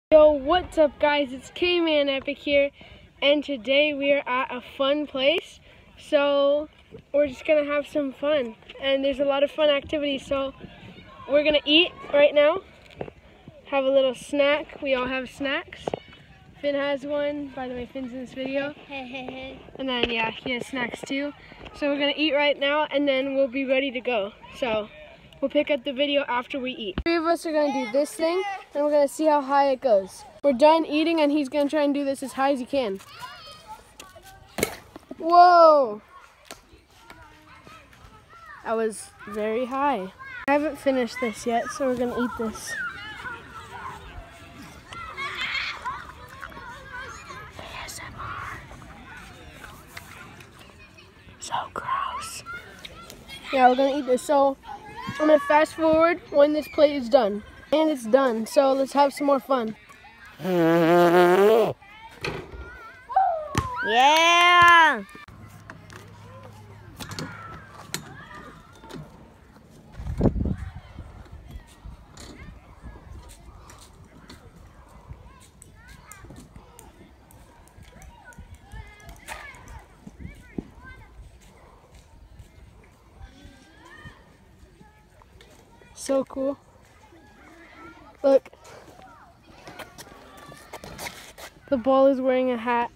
Yo, what's up guys? It's K-Man Epic here, and today we are at a fun place. So we're just gonna have some fun, and there's a lot of fun activities. So we're gonna eat right now, have a little snack. We all have snacks. Finn has one. By the way, Finn's in this video. And then yeah, he has snacks too. So we're gonna eat right now, and then we'll be ready to go. So we'll pick up the video after we eat. Three of us are gonna do this thing, and we're gonna see how high it goes. We're done eating, and he's gonna try and do this as high as he can. Whoa! That was very high. I haven't finished this yet, so we're gonna eat this. ASMR. So gross. Yeah, we're gonna eat this. So I'm gonna fast forward when this plate is done. And it's done, so let's have some more fun. Yeah! So cool. Look. The ball is wearing a hat.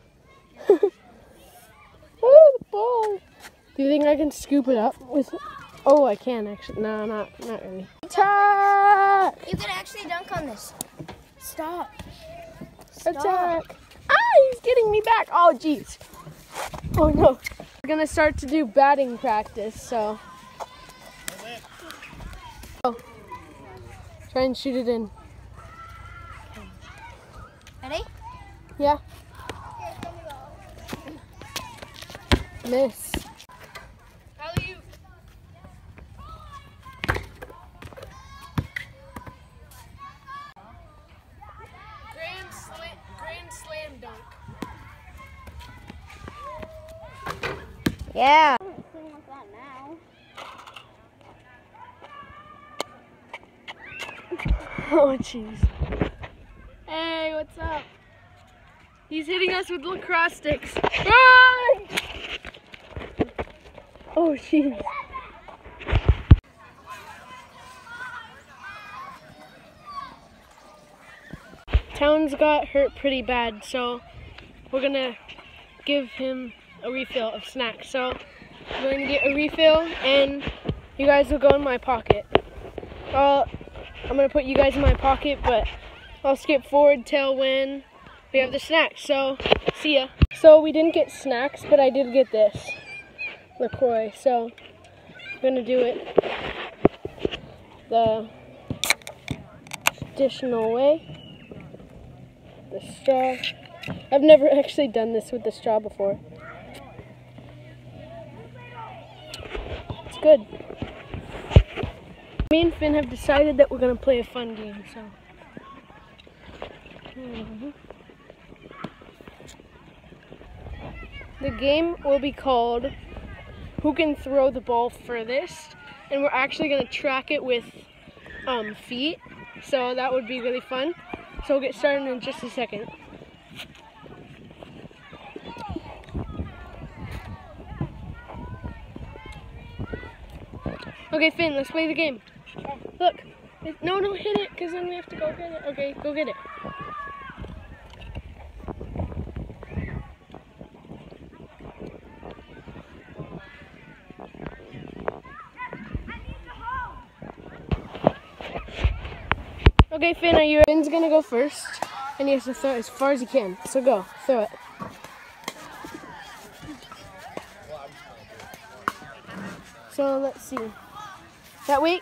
Oh, the ball. Do you think I can scoop it up with? Oh, I can actually. No, not really. Attack! You can actually dunk on this. Stop. Attack! Ah, he's getting me back. Oh, jeez. Oh no. We're gonna start to do batting practice, so. Oh. Try and shoot it in. Ready? Yeah. Miss. Alley-oop. Grand slam dunk. Yeah. Oh jeez. Hey, what's up? He's hitting us with lacrosse sticks. Run! Oh jeez. Towns got hurt pretty bad, so we're gonna give him a refill of snacks. So I'm going to get a refill, and you guys will go in my pocket. I'm gonna put you guys in my pocket, but I'll skip forward till when we have the snacks. So see ya. So we didn't get snacks, but I did get this LaCroix. So I'm gonna do it the traditional way. The straw. I've never actually done this with the straw before. It's good. Me and Finn have decided that we're going to play a fun game, so. The game will be called Who Can Throw the Ball Furthest, and we're actually going to track it with feet, so that would be really fun. So we'll get started in just a second. Okay, Finn, let's play the game. Look. No, don't hit it, because then we have to go get it. Okay, go get it. Okay, Finn, are you? Finn's gonna go first, and he has to throw it as far as he can. So go, throw it. So let's see. That weight?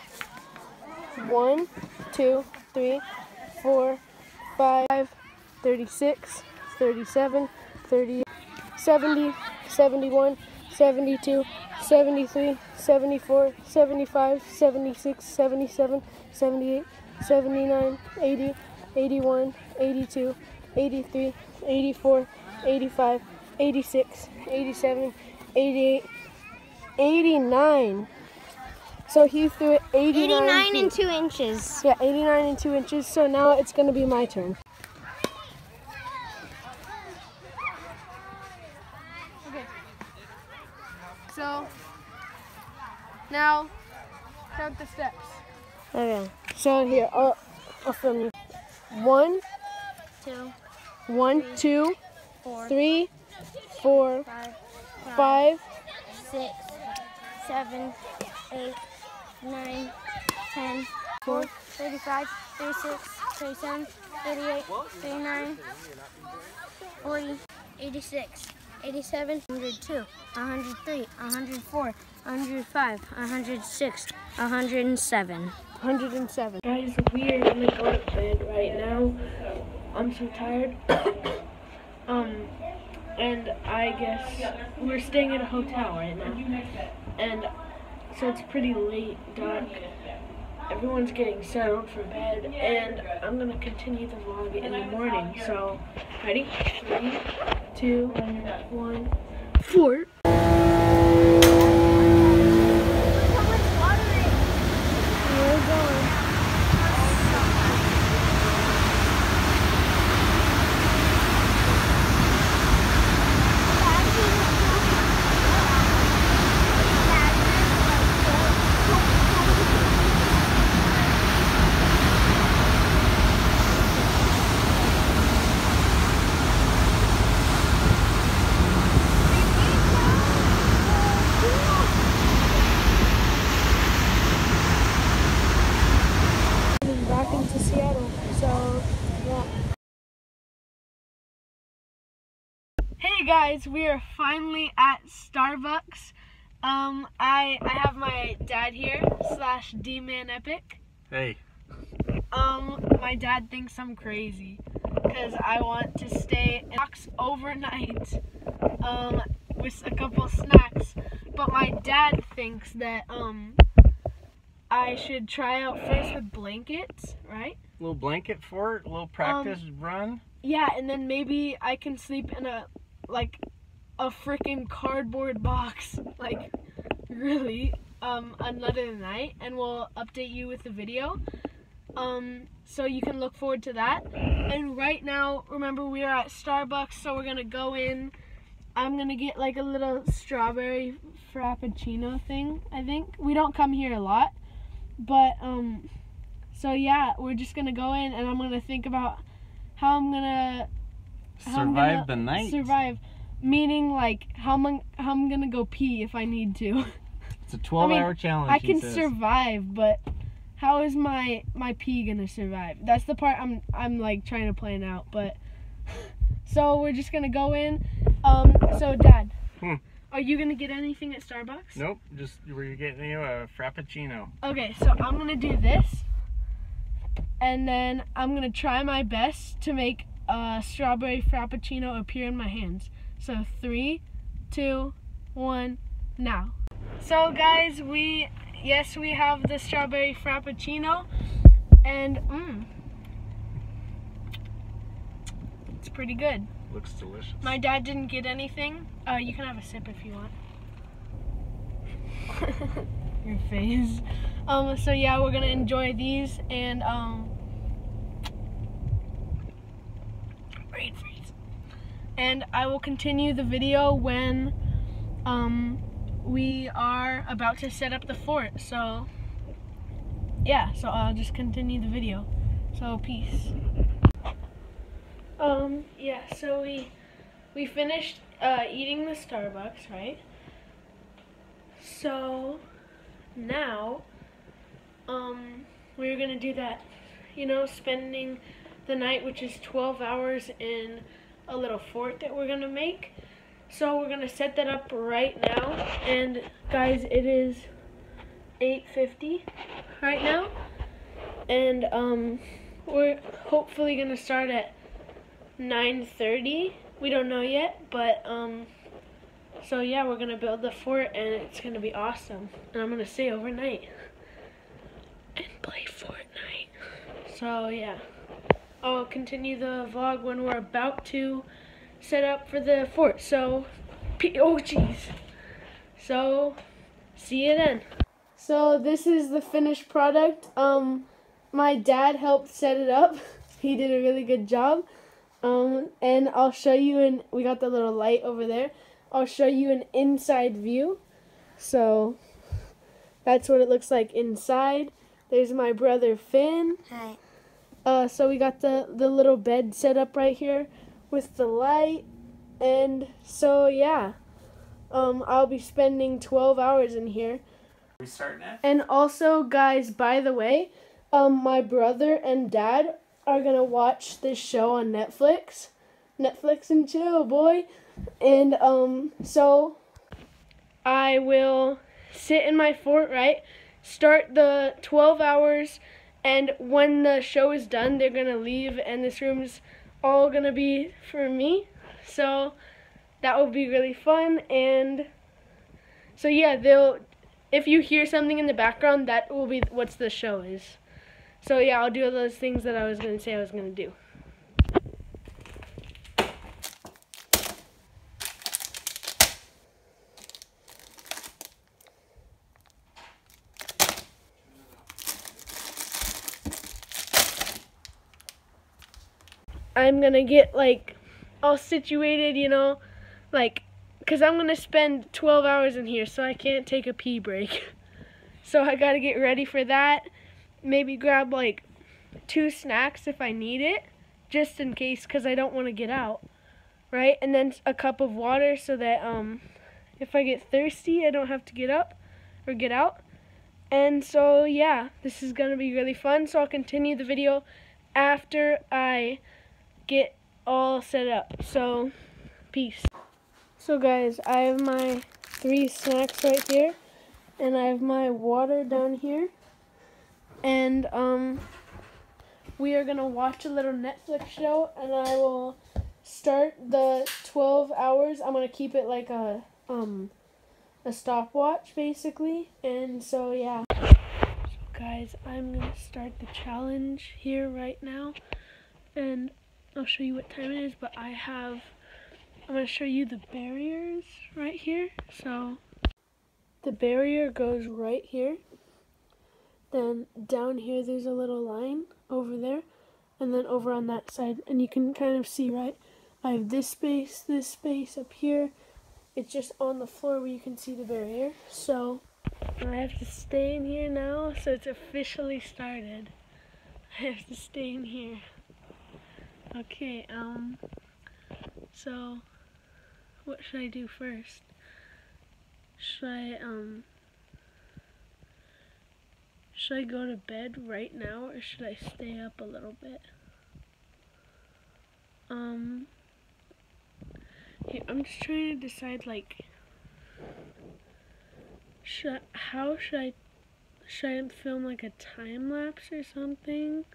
1, 2, 3, 4, 5, 36, 37, 38, 70, 71, 72, 73, 74, 75, 76, 77, 78, 79, 80, 81, 82, 83, 84, 85, 86, 87, 88, 89. So he threw it 89 feet. and 2 inches. Yeah, 89 and 2 inches. So now it's going to be my turn. Okay. So now count the steps. Okay. So here, I'll film you. 1, 2, 1, 2, 4, 3, 4, 5, 6, 7, 8, 9, 10, 4, 35, 36, 37, 38, 39, 40, 86, 87, 102, 103, 104, 105, 106, 107. 107. Guys, we are gonna go to bed right now. I'm so tired. And I guess we're staying at a hotel right now. And so it's pretty late, dark. Everyone's getting settled for bed, and I'm gonna continue the vlog in the morning. So, ready? 3, 2, 1, 4. Back into Seattle, so yeah. Hey guys, we are finally at Starbucks. I have my dad here / D-Man Epic. Hey. My dad thinks I'm crazy because I want to stay in box overnight with a couple snacks, but my dad thinks that I should try out first with blankets, right? A little blanket for it, a little practice run. Yeah, and then maybe I can sleep in a freaking cardboard box, like really, another night, and we'll update you with the video. So you can look forward to that. And right now, remember, we are at Starbucks, so we're gonna go in. I'm gonna get like a little strawberry frappuccino thing, I think. We don't come here a lot. But, so yeah, we're just gonna go in, and I'm gonna think about how I'm gonna Survive the night. Survive, meaning like how I'm gonna go pee if I need to. It's a 12-hour challenge. I can survive, but how is my pee gonna survive? That's the part I'm like trying to plan out. But so we're just gonna go in. So Dad. Are you gonna get anything at Starbucks? Nope, just we're getting you a frappuccino. Okay, so I'm gonna do this, and then I'm gonna try my best to make a strawberry frappuccino appear in my hands. So 3, 2, 1, now. So guys, we have the strawberry frappuccino, and it's pretty good. Looks delicious. My dad didn't get anything. You can have a sip if you want. Your face. So yeah, we're gonna enjoy these, and brain freeze. And I will continue the video when we are about to set up the fort. So yeah, so I'll just continue the video. So peace. Yeah, so we finished eating the Starbucks, right? So now we're gonna do that, you know, spending the night, which is 12 hours in a little fort that we're gonna make. So we're gonna set that up right now, and guys, it is 8:50 right now, and we're hopefully gonna start at 9:30. We don't know yet, but so yeah, we're gonna build the fort, and it's gonna be awesome, and I'm gonna stay overnight and play Fortnite. So yeah, I'll continue the vlog when we're about to set up for the fort. So oh jeez, so see you then. So this is the finished product. My dad helped set it up. He did a really good job. And I'll show you, and we got the little light over there. I'll show you an inside view. So that's what it looks like inside. There's my brother Finn. Hi. So we got the little bed set up right here with the light. And so yeah, I'll be spending 12 hours in here. We starting at? And also, guys, by the way, my brother and dad are gonna watch this show on Netflix. Netflix and chill, boy. And so I will sit in my fort, right? Start the 12 hours, and when the show is done, they're gonna leave, and this room's all gonna be for me. So that will be really fun. And so yeah, if you hear something in the background, that will be what the show is. So yeah, I'll do all those things that I was gonna say I was gonna do. I'm gonna get like all situated, you know, like, cause I'm gonna spend 12 hours in here, so I can't take a pee break. So I gotta get ready for that. Maybe grab like 2 snacks if I need it, just in case, cause I don't want to get out, right? And then a cup of water so that if I get thirsty, I don't have to get up or get out. And so yeah, this is gonna be really fun. So I'll continue the video after I get all set up. So peace. So guys, I have my 3 snacks right here, and I have my water down here, and we are gonna watch a little Netflix show, and I will start the 12 hours. I'm gonna keep it like a stopwatch basically. And so yeah, so guys, I'm gonna start the challenge here right now, and I'll show you what time it is, but I'm going to show you the barriers right here. So the barrier goes right here. Then down here there's a little line over there, and then over on that side. And you can kind of see, right? I have this space up here. It's just on the floor where you can see the barrier. So I have to stay in here now, so it's officially started. I have to stay in here. Okay, so what should I do first? Should I go to bed right now, or should I stay up a little bit? Here, I'm just trying to decide, like, should I film like a time lapse or something?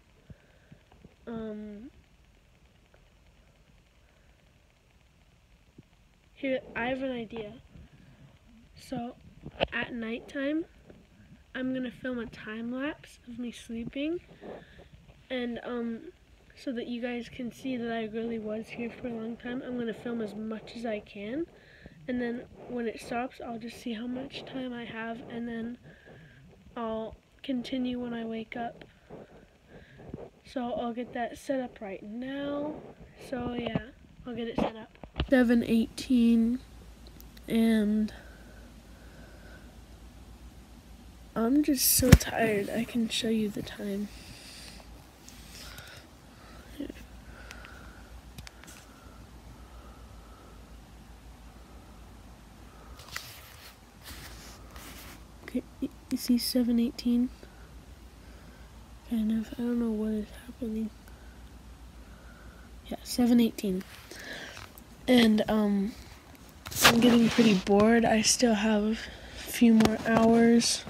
Here, I have an idea. So, at nighttime, I'm gonna film a time lapse of me sleeping, and so that you guys can see that I really was here for a long time. I'm gonna film as much as I can, and then when it stops, I'll just see how much time I have, and then I'll continue when I wake up. So I'll get that set up right now. So yeah, I'll get it set up. 7:18, and I'm just so tired. I can show you the time. Here. Okay, you see 7:18? Kind of. I don't know what is happening. Yeah, 7:18. And I'm getting pretty bored. I still have a few more hours.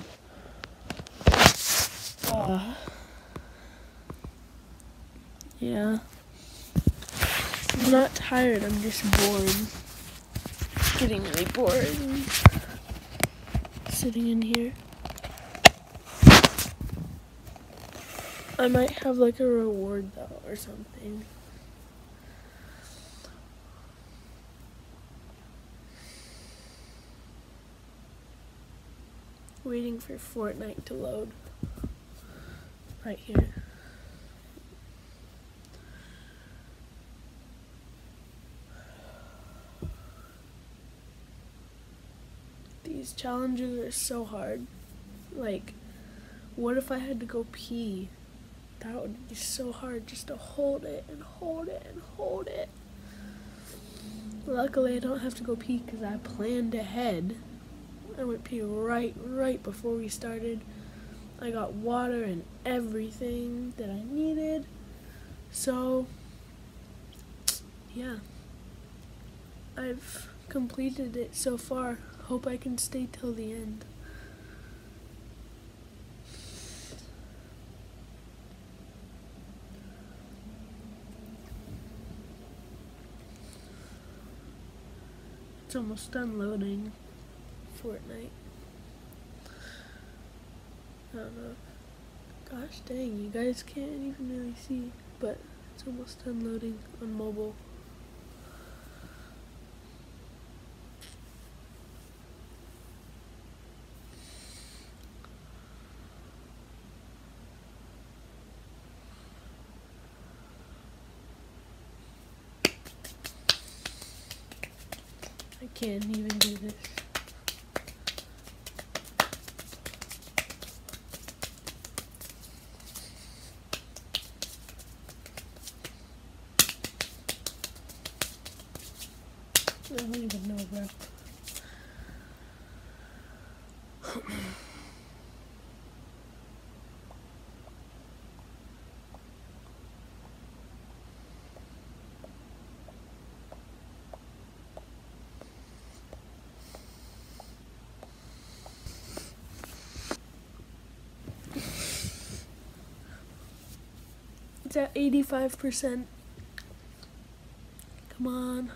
Yeah. I'm not tired, I'm just bored. Getting really bored. Sitting in here. I might have like a reward though or something. waiting for Fortnite to load. Right here. These challenges are so hard. Like, what if I had to go pee? That would be so hard just to hold it and hold it and hold it. Luckily, I don't have to go pee because I planned ahead. I went pee right before we started. I got water and everything that I needed. So, yeah. I've completed it so far. Hope I can stay till the end. It's almost done loading Fortnite. I don't know. Gosh dang, you guys can't even really see, but it's almost done loading on mobile. I can't even do this. I don't even know, bro. It's at 85%. Come on.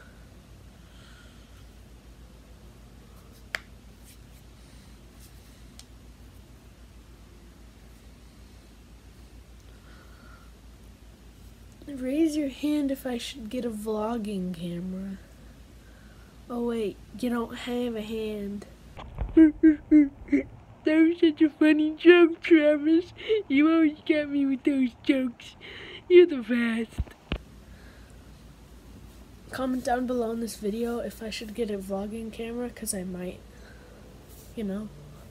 Raise your hand if I should get a vlogging camera. Oh wait, you don't have a hand. That was such a funny joke, Travis. You always got me with those jokes. You're the best. Comment down below in this video if I should get a vlogging camera, because I might. You know?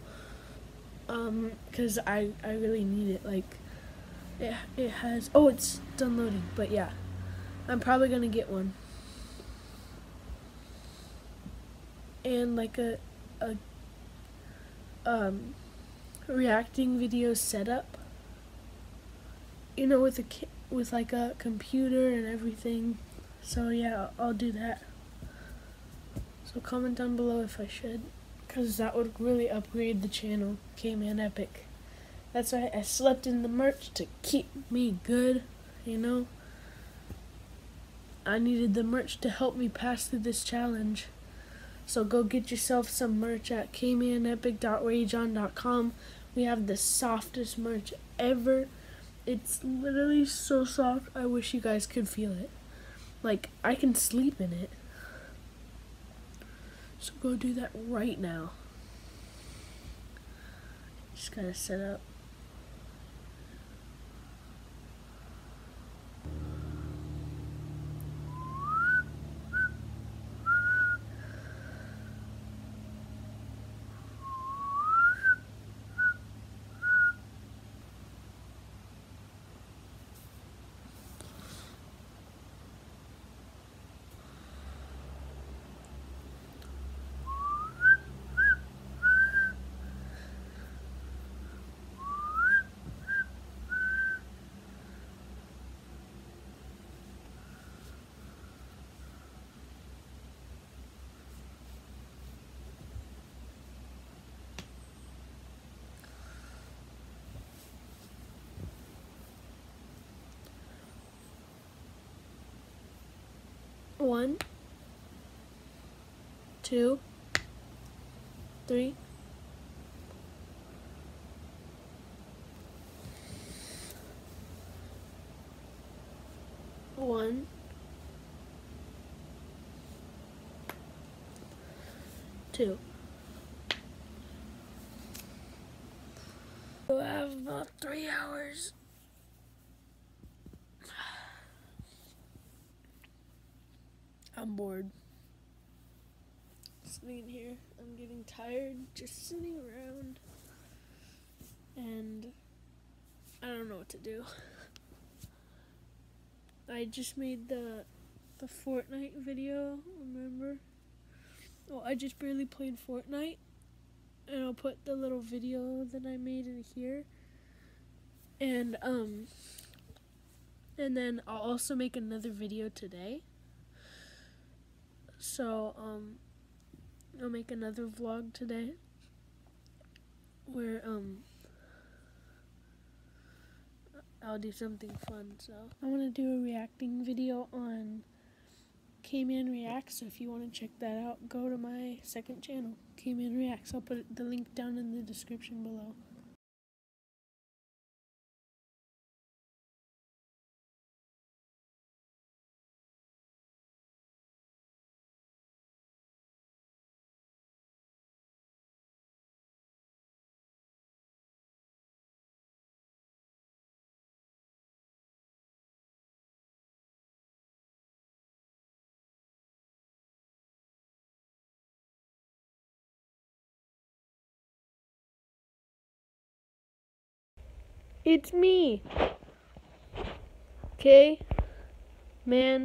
Because I really need it. Like, it has... Oh, it's done loading. But yeah, I'm probably going to get one. And like a reacting video setup, you know, with like a computer and everything. So yeah, I'll do that. So comment down below if I should, because that would really upgrade the channel. K-Man Epic. That's why I slept in the merch, to keep me good, you know. I needed the merch to help me pass through this challenge. So go get yourself some merch at kmanepic.rageon.com. We have the softest merch ever. It's literally so soft. I wish you guys could feel it. Like, I can sleep in it. So go do that right now. Just gotta set up. One, 2, 3. One, 2. I have about 3 hours. I'm bored. Sitting in here, I'm getting tired just sitting around, and I don't know what to do. I just made the Fortnite video, remember? Oh, I just barely played Fortnite, and I'll put the little video that I made in here, and then I'll also make another video today. So I'll make another vlog today where I'll do something fun. So I want to do a reacting video on K-Man Reacts, so if you want to check that out, go to my second channel, K-Man Reacts. I'll put the link down in the description below. It's me, K-Man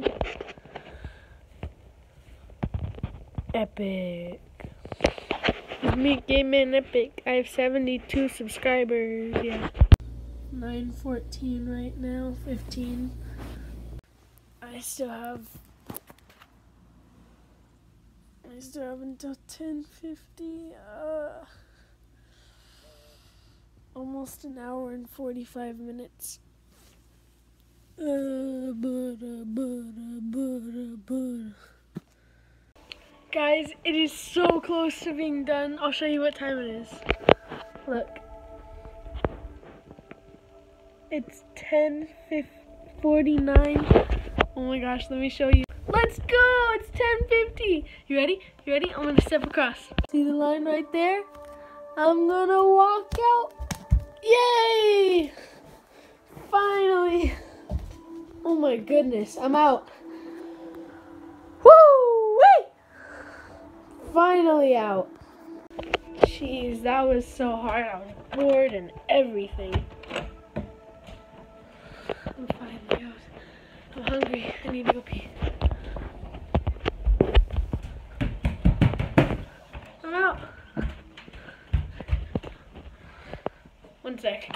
Epic. It's me, K-Man Epic. I have 72 subscribers, yeah. 9:14 right now, 15. I still have until 10:50. Almost an hour and 45 minutes. Guys, it is so close to being done. I'll show you what time it is. Look. It's 10:49. Oh my gosh, let me show you. Let's go! It's 10:50. You ready? You ready? I'm gonna step across. See the line right there? I'm gonna walk out. Yay! Finally! Oh my goodness, I'm out. Woo! Finally out. Jeez, that was so hard. I was bored and everything. I'm finally out. I'm hungry. I need to go pee. I'm out. One sec.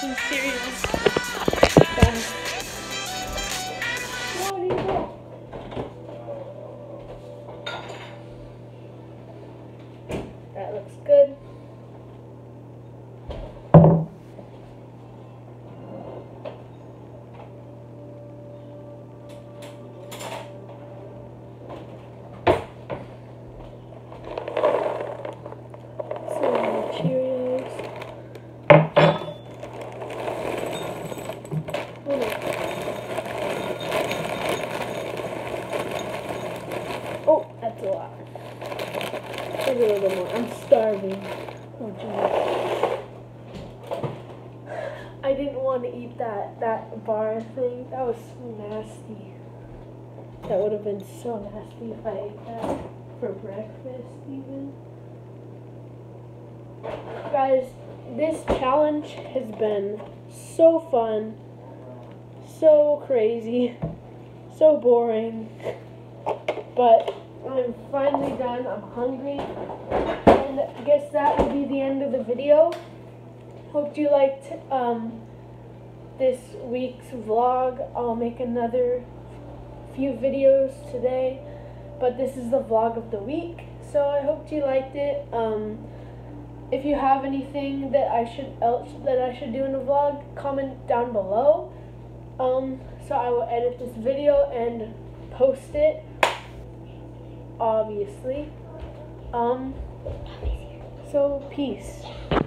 some cereal. Where do you go? That looks good. Cheerios. Oh, that's a lot. Maybe a little bit more. I'm starving. Oh, geez. I didn't want to eat that bar thing. That was so nasty. That would have been so nasty if I ate that for breakfast even. Guys, this challenge has been so fun, so crazy, so boring, but I'm finally done. I'm hungry, and I guess that will be the end of the video. Hope you liked this week's vlog. I'll make another few videos today, but this is the vlog of the week, so I hope you liked it. If you have anything that I should do in a vlog, comment down below. So I will edit this video and post it, obviously. So peace.